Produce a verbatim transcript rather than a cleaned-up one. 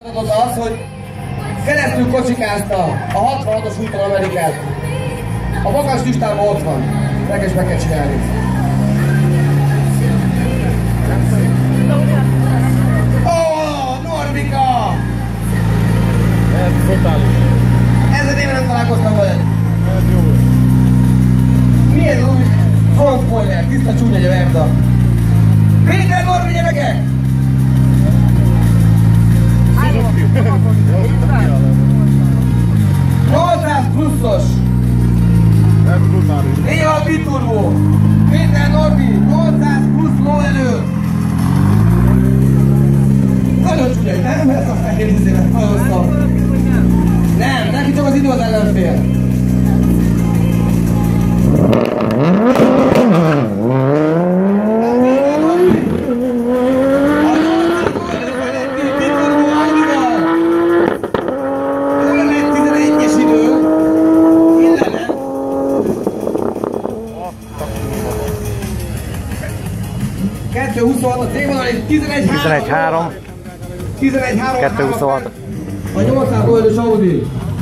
Az, hogy keresztül kocsikázta a hatvanhatos úton Amerikát. A magas listában ott van. Meg is meg kell csinálni. Ó, oh, Normika! Ez totális. Ezzel én nem találkoztam veled. Ez jó. Mi ez új front spoiler? Tiszta csúnya gyerekda. Péter Norbi gyerekek! nyolcszáz pluszos! Ez brutális. Néha biturvó! Péter Norbi, nyolcszáz plusz lóerő! Nagyon csúnya, nem? Ez a fehér izélet, nagyon szar. Nem, neki csak az idő az ellenfél. kettő huszonhat a célvonal, és tizenegy három. tizenegy három. tizenegy három. kettő huszonhat. A nyolcszáz lóerős Audi.